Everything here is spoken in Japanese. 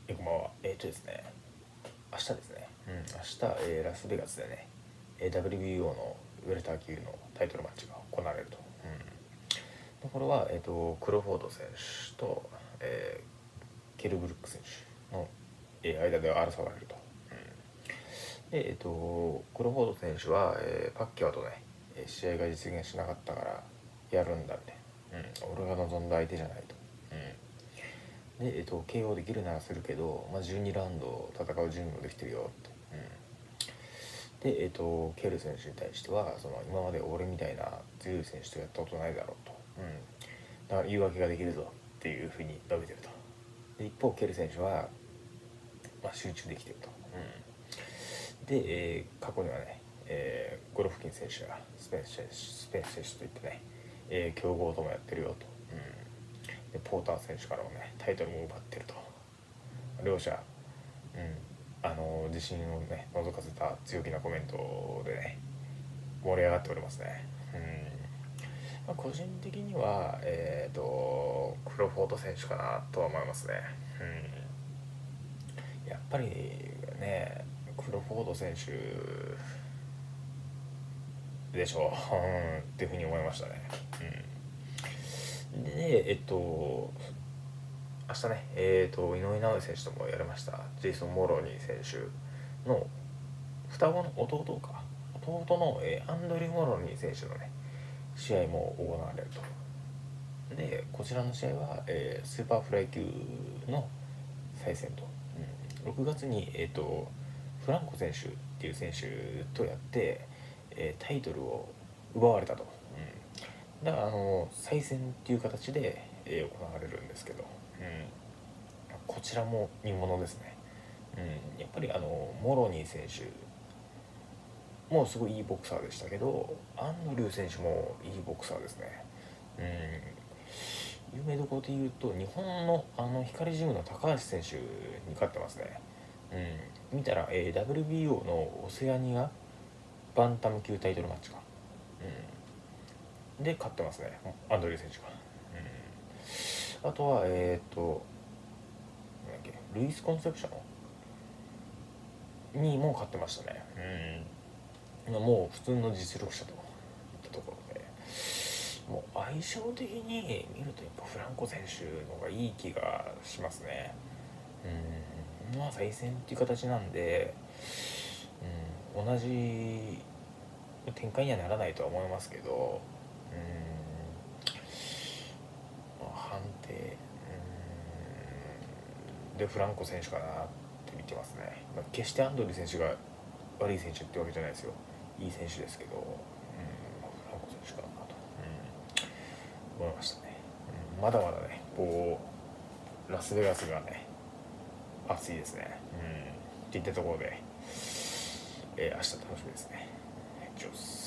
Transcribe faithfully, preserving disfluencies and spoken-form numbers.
えこんばんは。えっ、とですね、明日ですね、うん、明日、えーラスベガスでね、えー ダブリュービーオー のウェルター級のタイトルマッチが行われると。うん、これは、えーと、クロフォード選手と、えーケルブルック選手の、えー間で争われると。で、えっ、と、クロフォード選手は、えーパッキャオとね、えー試合が実現しなかったからやるんだって。うん、俺が望んだ相手じゃないと。で、えっと、ケーオー できるならするけど、まあ、じゅうにラウンド戦う準備もできてるよって、うん、で、えっと、ケール選手に対してはその今まで俺みたいな強い選手とやったことないだろうと、うん、だから言い訳ができるぞっていうふうに述べてると。で一方ケール選手は、まあ、集中できてると、うん、で、えー過去にはね、えーゴロフキン選手やスペンス選手スペンス選手といってね、えー強豪ともやってるよと、うん、でポーター選手からもねタイトルも奪ってると。両者、うん、あの自信をね覗かせた強気なコメントでね盛り上がっておりますね。うん、まあ、個人的にはえっ、ー、とクロフォード選手かなとは思いますね。うん、やっぱりねクロフォード選手でしょう、うん、っていうふうに思いましたね。うん、でえっと明日ね、えーと、井上尚弥選手ともやりましたジェイソン・モロニー選手の双子の弟か弟の、えーアンドリュー・モロニー選手のね試合も行われると。でこちらの試合は、えースーパーフライ級の再戦と、うん、ろくがつに、えーと、フランコ選手っていう選手とやって、えータイトルを奪われたと、うん、だからあの再戦っていう形で、えー行われるんですけど、うん、こちらも見ものですね。うん、やっぱりあのモロニー選手もすごいいいボクサーでしたけど、アンドリュー選手もいいボクサーですね。うん、有名どころで言うと日本のあの光ジムの高橋選手に勝ってますね。うん、見たら、えー ダブリュービーオー のオセアニアバンタム級タイトルマッチか、うん、で勝ってますねアンドリュー選手が。うん、あとはえっ、ー、となんだっけルイス・コンセプションにも勝ってましたね。うん、もう普通の実力者といったところで、もう相性的に見るとやっぱフランコ選手の方がいい気がしますね。うん、まあ再戦っていう形なんで、うん、同じ展開にはならないとは思いますけど、うん、まあ、判定、うん、でフランコ選手かなって見てますね。まあ、決してアンドリー選手が悪い選手ってわけじゃないですよ。いい選手ですけど、うん、フランコ選手かなと、うん、思いましたね。うん、まだまだね、こうラスベガスがね暑いですね。うん、っていったところで、えー、明日楽しみですね。